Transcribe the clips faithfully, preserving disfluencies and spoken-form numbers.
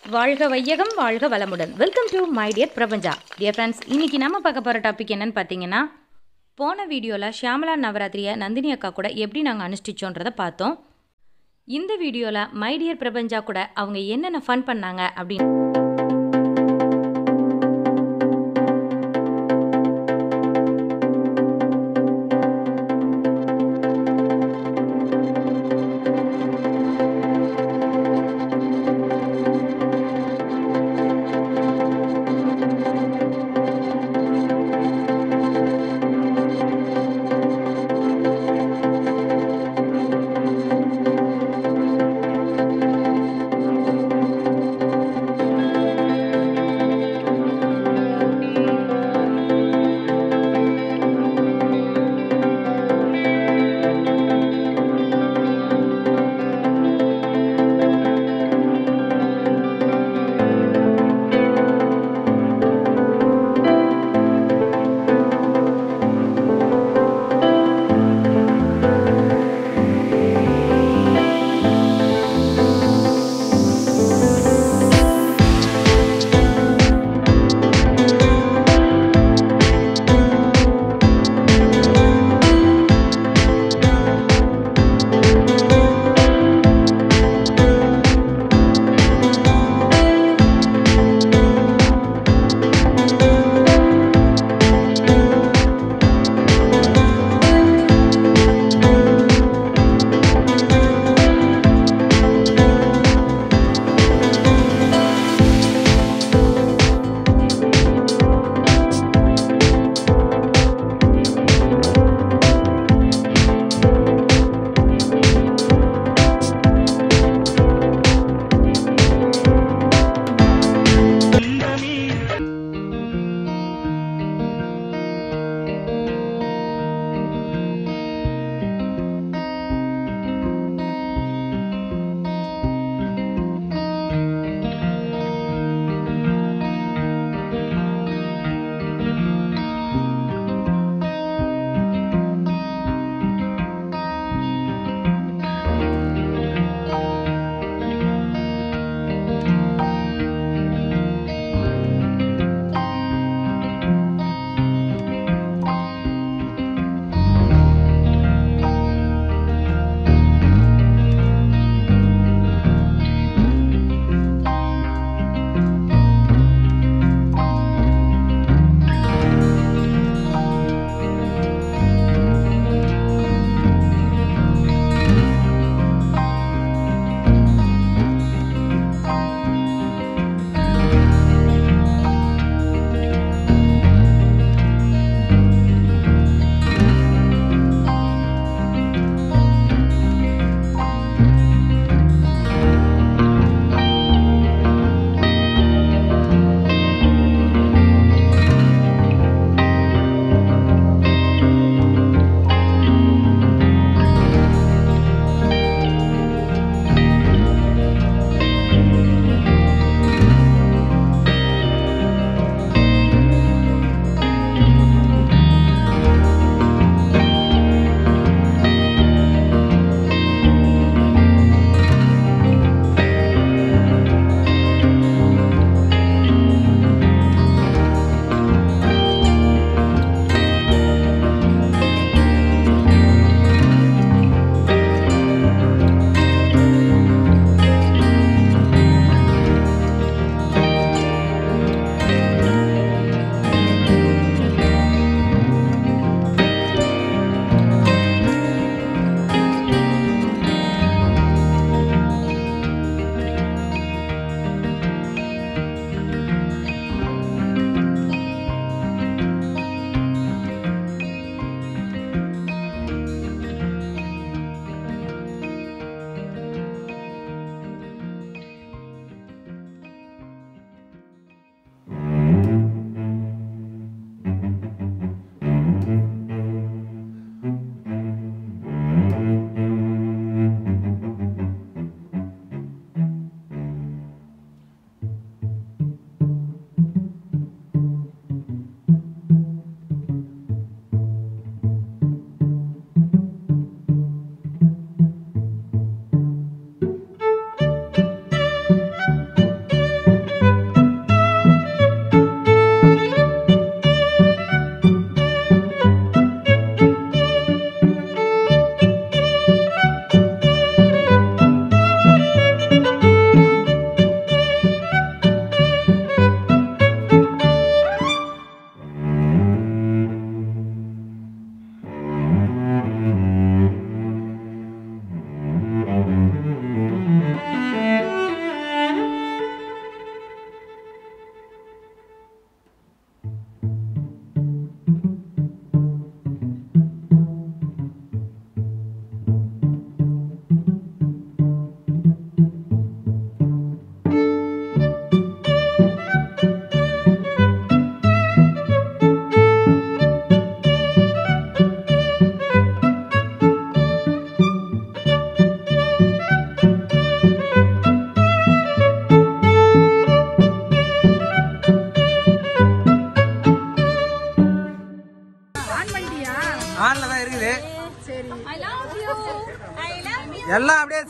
வாழ்க வையகம் வாழ்க வளமுடன். Welcome to my dear Prapanja. Dear friends, இன்றைக்கி நம்ம பார்க்க போகிற டாபிக் என்னன்னு பார்த்தீங்கன்னா, போன வீடியோவில் ஷியாமலா நவராத்திரியை நந்தினி அக்கா கூட எப்படி நாங்கள் அனுஷ்டிச்சோன்றதை பார்த்தோம். இந்த வீடியோவில் மை டியர் பிரபஞ்சா கூட அவங்க என்னென்ன ஃபன் பண்ணாங்க அப்படின்னு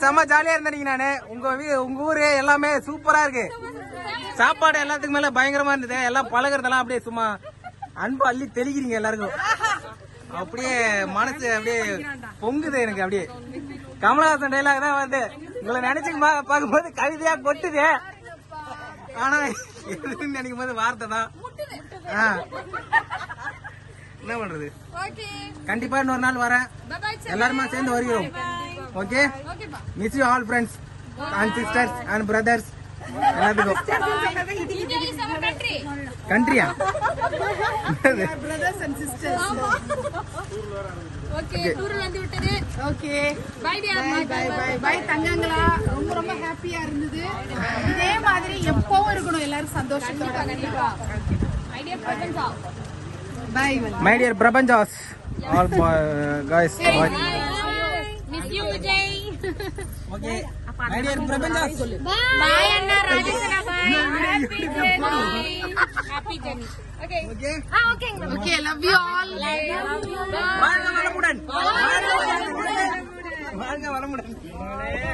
செம்ம ஜாலியா இருந்தீங்க. நானு உங்க உங்க ஊரு எல்லாமே சூப்பரா இருக்கு. சாப்பாடு எல்லாத்துக்கும் மேல பயங்கரமா இருந்தது. எல்லாம் பழகிறதெல்லாம் அப்படியே சும்மா அன்பு அள்ளி தெளிக்கிறீங்க எல்லாருக்கும். அப்படியே மனசு அப்படியே பொங்குது எனக்கு. அப்படியே கமலஹாசன் டைலாக் தான் வந்து உங்களை நினைச்சு பார்க்கும்போது கவிதையா கொட்டுது. ஆனா நினைக்கும் போது வார்த்தை தான். என்ன பண்றது? கண்டிப்பா இன்னொரு நாள் வரேன். எல்லாருமே சேர்ந்து வருகிறோம். Okay, miss you all friends and sisters and brothers. எல்லாத்துக்கும் கண்ட்ரியா brothers and sisters. Okay, டூர்ல வந்து விட்டது. Okay, bye dear. Bye bye bye bye தங்கங்களா. ரொம்ப ரொம்ப ஹாப்பியா இருந்தது. இதே மாதிரி எப்பவும் இருக்கணும் எல்லாரும் சந்தோஷத்தோட. கண்டிப்பா. My dear பிரபஞ்சா. Bye. My dear பிரபஞ்சாஸ். All guys. Miss you Vijay. Okay. My dear பிரபஞ்சாஸ். Bye Anna Rajendra. Bye. Happy journey. Happy journey. Okay. Okay. Ah, okay. Okay, love you all. Love you. வாழ்க வளமுடன். வாழ்க வளமுடன்.